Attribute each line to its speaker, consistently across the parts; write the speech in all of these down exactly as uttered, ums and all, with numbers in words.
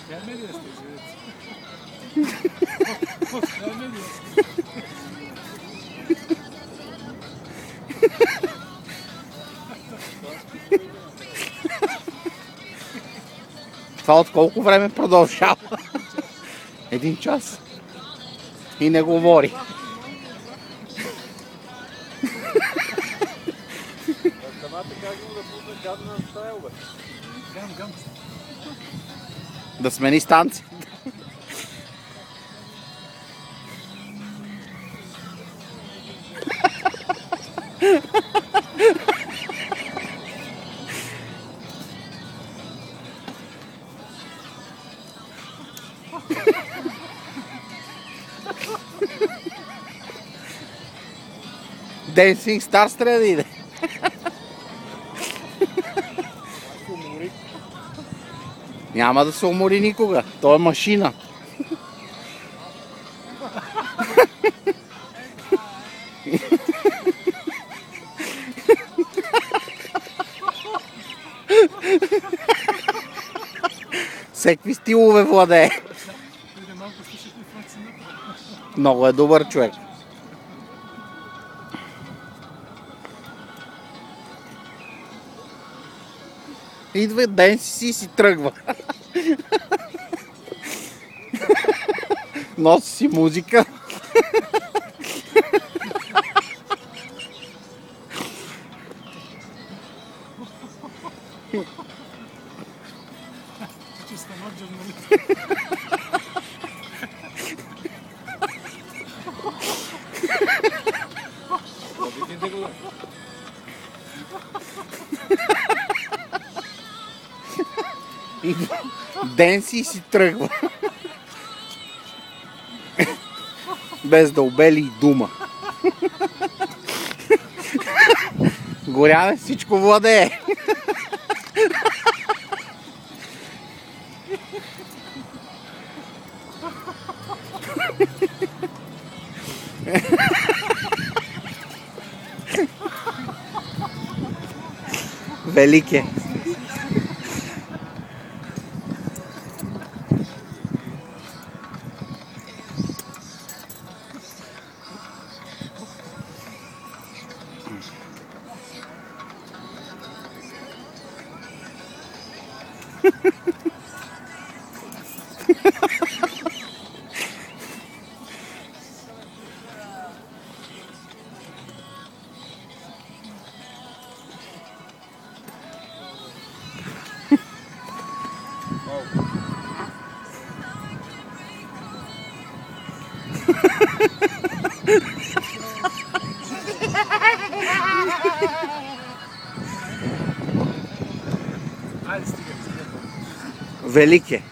Speaker 1: Gelmedi destek, evet. Gelmedi.
Speaker 2: Това от колко време продължава? Един час. И не говори. Да смени станция. Dancing Stars трябва да иде. Няма да се умори никога. Той е машина. Всеки стилове владее. Много е добър човек. Идва ден си и си тръгва. Носи си музика. Ден си и си тръгва. Без да обели и дума. Горяне всичко владее. Велик е. Велик е.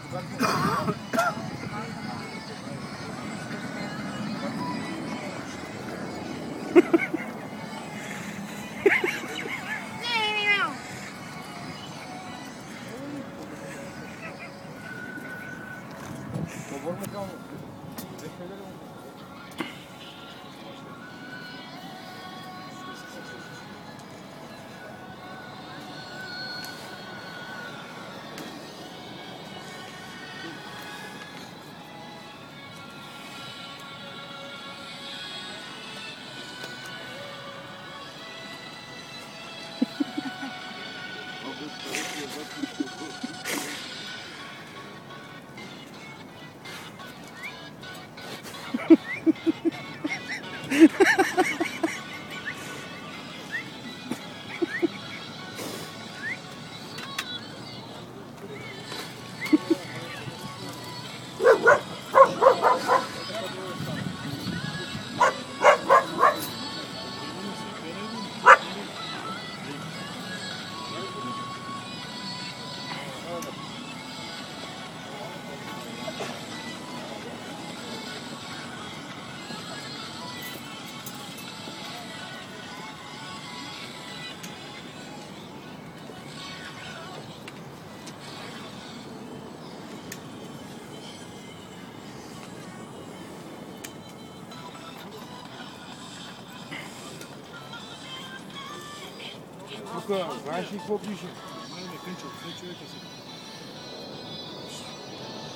Speaker 1: Тук, знаеш ли какво пише? Не, не, кънчо, две човека са.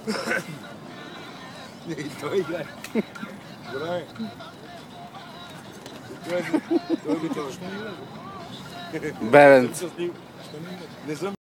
Speaker 1: Nee, той играе. Браво. Той е той е
Speaker 2: Беренц.
Speaker 1: Не съм